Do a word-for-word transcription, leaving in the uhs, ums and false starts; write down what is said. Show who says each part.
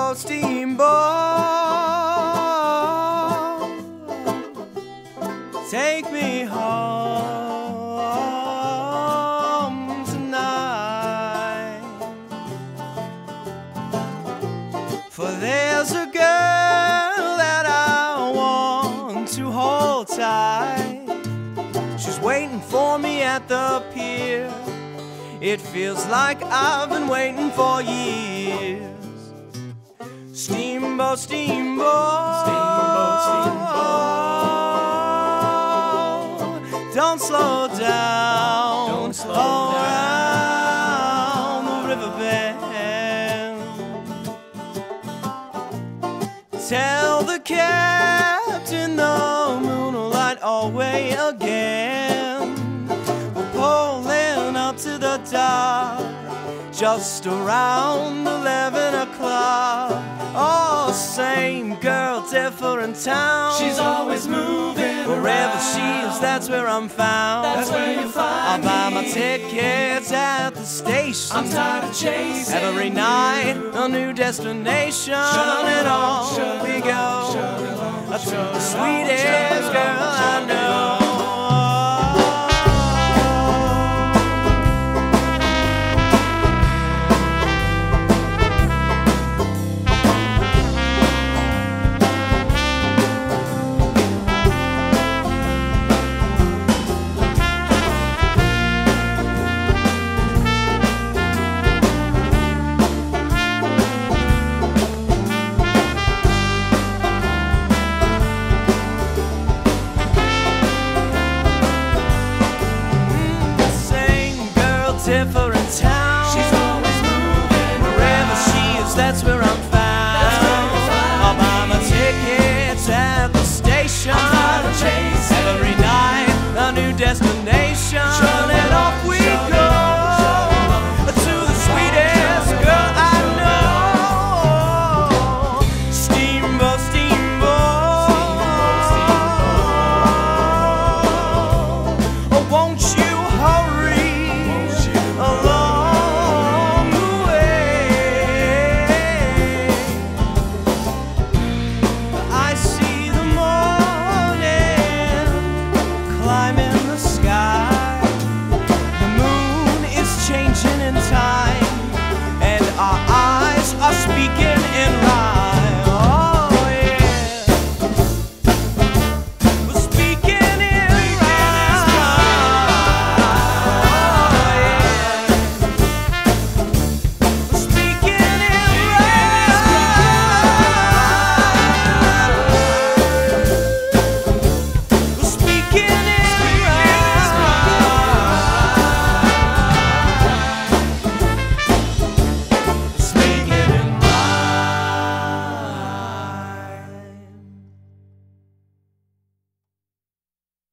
Speaker 1: Steamboat, steamboat, take me home tonight. For there's a girl that I want to hold tight. She's waiting for me at the pier. It feels like I've been waiting for years. Steamboat, steamboat, steamboat, steamboat, don't slow down, don't slow down the riverbed. Tell the captain the moonlight away again. We're pulling up to the dock just around eleven o'clock. Oh, same girl, different town.
Speaker 2: She's always moving
Speaker 1: Wherever
Speaker 2: around.
Speaker 1: she is, that's where I'm found.
Speaker 2: That's where you find
Speaker 1: I buy
Speaker 2: me.
Speaker 1: my tickets at the station.
Speaker 2: I'm tired of chasing
Speaker 1: Every night, a new destination. And on we go to the sweetest girl I know. Different time.